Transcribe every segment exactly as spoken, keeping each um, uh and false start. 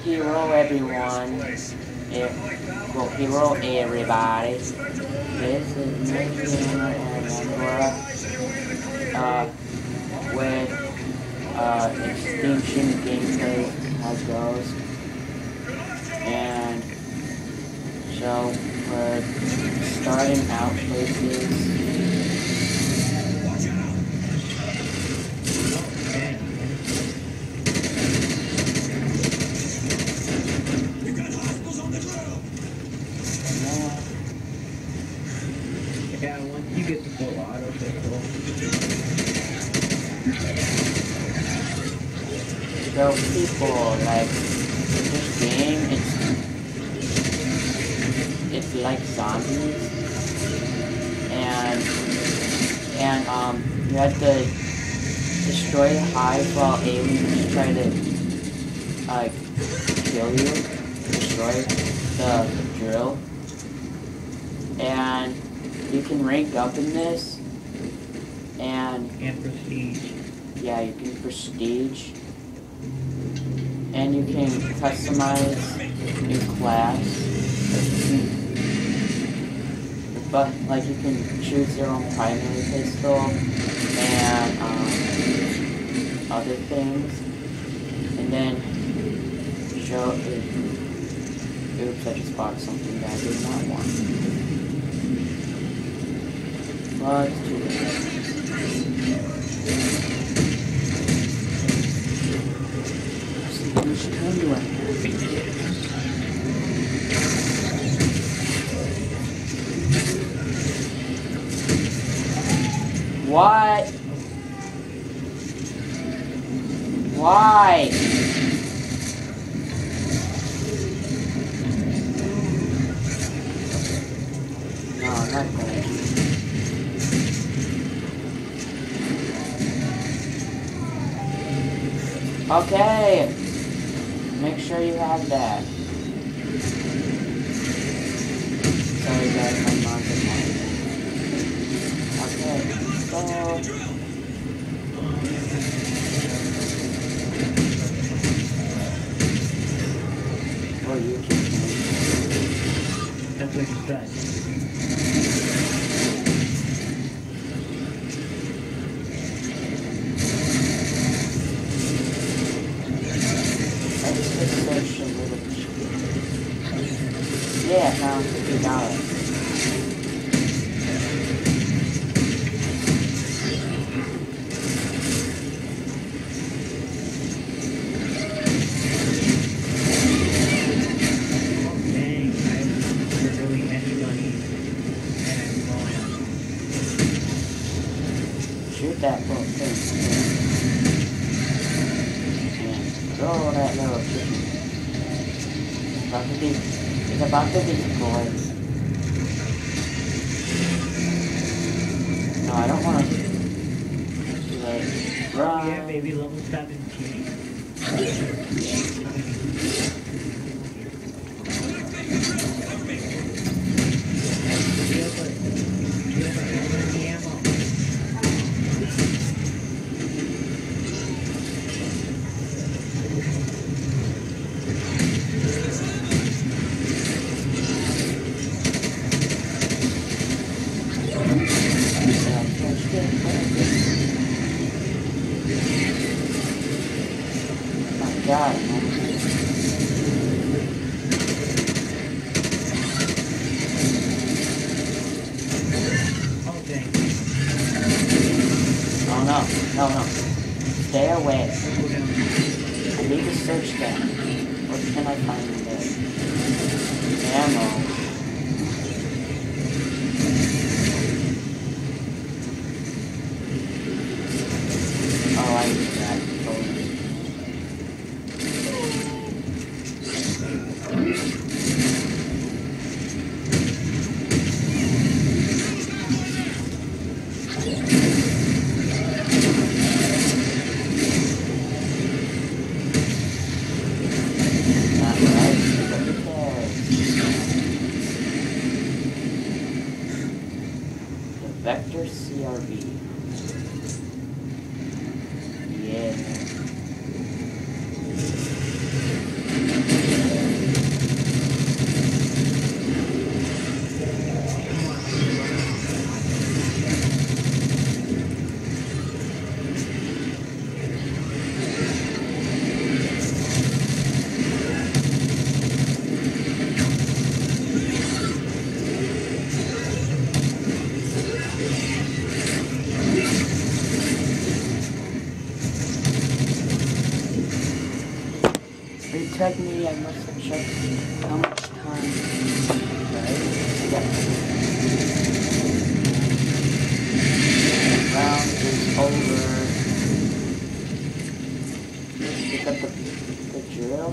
hello everyone. If, well, hello everybody. This is Nick and Laura, uh, with, uh, Extinction Gameplay as Ghost. And, so, we're starting out places. Yeah, once you get to full auto pistol. So people, like, this game, it's, it's like zombies, and, and, um, you have to destroy the hive while aliens try to, uh, kill you, destroy the, the drill, and you can rank up in this, and... And prestige. Yeah, you can prestige. And you can customize your class. But, like, you can choose your own primary pistol, and, um, other things. And then, show... Oops, I just bought something that I did not want. Let's do it. See how much time do I have? What? Why? No, I'm not going to. Okay, make sure you have that. Sorry guys, I'm not the one. Okay, so... Oh, you keep me. That's what you said. Yeah, I found fifty dollars. Dang, I have really any money, and I'm going. Shoot that little thing. And throw that little chicken. About to be, it's about to be destroyed. No, I don't want to. Like, run. Yeah, maybe level seventeen. God. Oh, dang. Oh no, no, no. Stay away. I need to search that. What can I find in there? Ammo. Oh, I need that. Totally. Vector C R V. Yeah. It took me, I must have checked how much time. Right? Yeah. Round is over. Pick up the, the drill.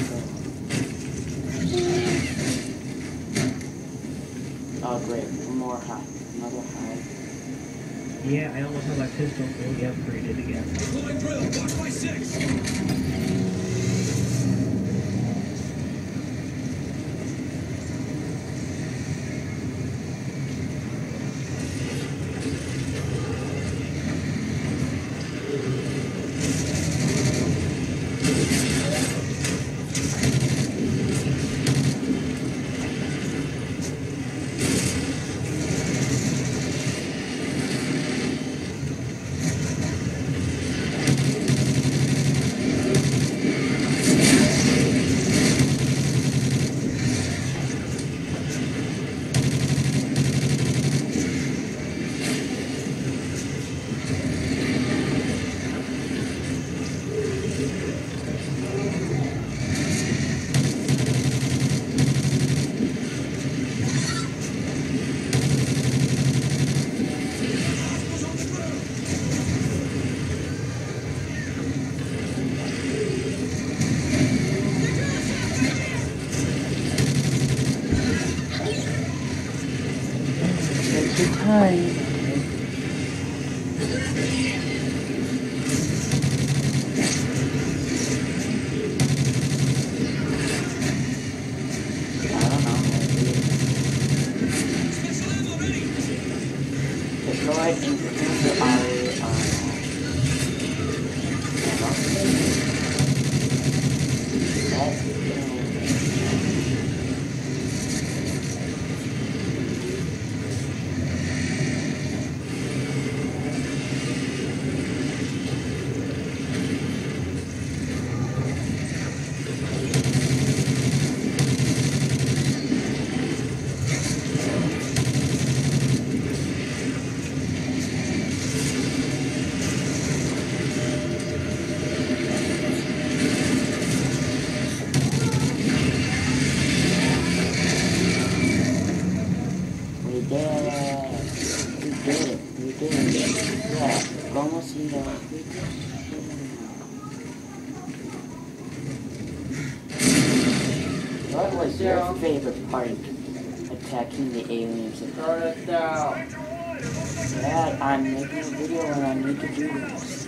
Oh great, one more high. Another high. Yeah, I almost have my pistol fully upgraded again. Deploying drill, watch my six. Take your time. I don't know. Deploy incremental I um That's We did it. We did it. We did it. Yeah. Como si no. We did it. What was your favorite part? Attacking the aliens. Turn it down. Dad, I'm making a video and I need to do this.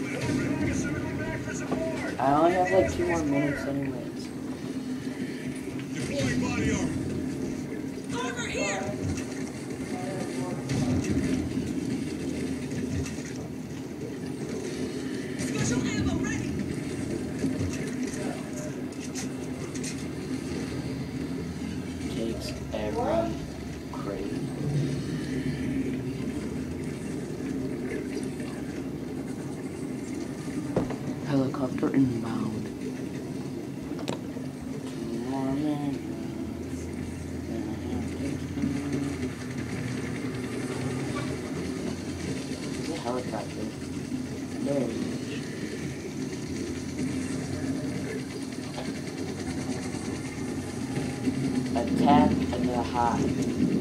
I only have like two more minutes anyways. Deploying body armor. Over here. Special ammo ready. Takes every crate. Helicopter inbound. Two more minutes. Then I have to. There's a helicopter. There it is. Attack the hive.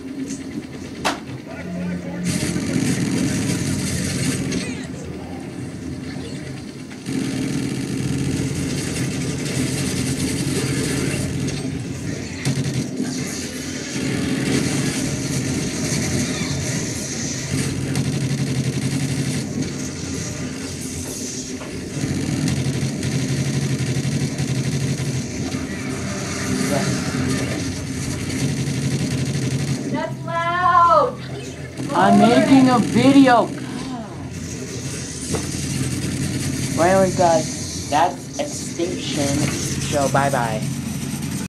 That's loud! I'm making a video. Well, anyway, guys, that's Extinction. So, bye bye.